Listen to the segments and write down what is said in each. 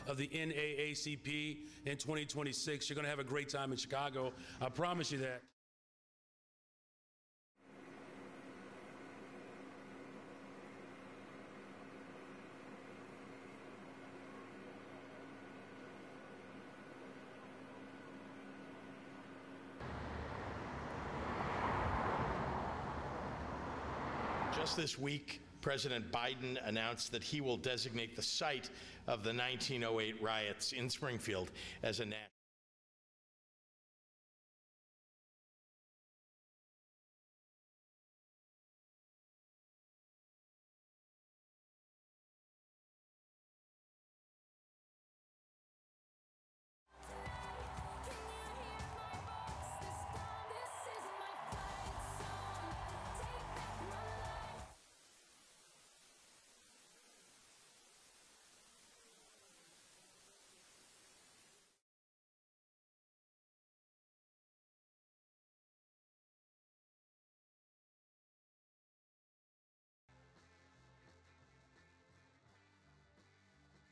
of the NAACP in 2026. You're going to have a great time in Chicago. I promise you that. Just this week, President Biden announced that he will designate the site of the 1908 riots in Springfield as a national.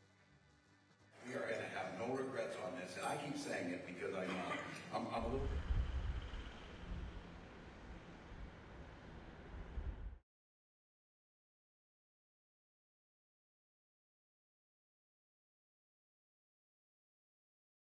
We are going to have no regrets on this, and I keep saying it because I'm a little...